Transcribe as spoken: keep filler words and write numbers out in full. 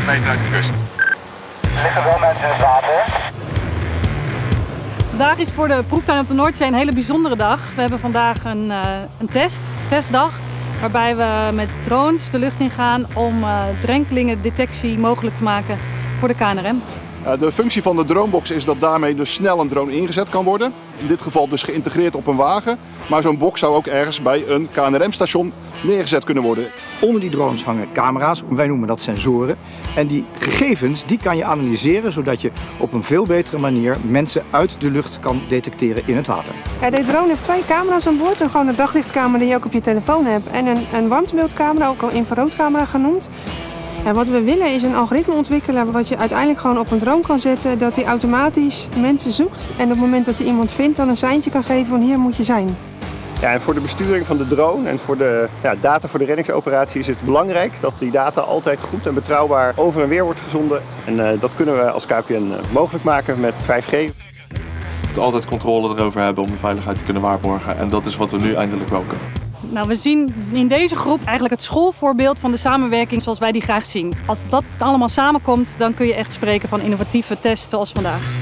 meter uit de kust. Er liggen wel mensen in het water. Vandaag is voor de proeftuin op de Noordzee een hele bijzondere dag. We hebben vandaag een, uh, een test, testdag, waarbij we met drones de lucht in gaan om uh, drenkelingendetectie mogelijk te maken voor de K N R M. De functie van de dronebox is dat daarmee dus snel een drone ingezet kan worden. In dit geval dus geïntegreerd op een wagen. Maar zo'n box zou ook ergens bij een K N R M-station neergezet kunnen worden. Onder die drones hangen camera's, wij noemen dat sensoren. En die gegevens die kan je analyseren zodat je op een veel betere manier mensen uit de lucht kan detecteren in het water. Ja, de drone heeft twee camera's aan boord. Een, gewoon een daglichtcamera die je ook op je telefoon hebt. En een, een warmtebeeldcamera, ook al infraroodcamera genoemd. En wat we willen is een algoritme ontwikkelen wat je uiteindelijk gewoon op een drone kan zetten. Dat hij automatisch mensen zoekt en op het moment dat hij iemand vindt dan een seintje kan geven van hier moet je zijn. Ja, en voor de besturing van de drone en voor de ja, data voor de reddingsoperatie is het belangrijk dat die data altijd goed en betrouwbaar over en weer wordt gezonden. En uh, dat kunnen we als K P N mogelijk maken met vijf G. Je moet altijd controle erover hebben om de veiligheid te kunnen waarborgen en dat is wat we nu eindelijk wel kunnen. Nou, we zien in deze groep eigenlijk het schoolvoorbeeld van de samenwerking zoals wij die graag zien. Als dat allemaal samenkomt, dan kun je echt spreken van innovatieve tests zoals vandaag.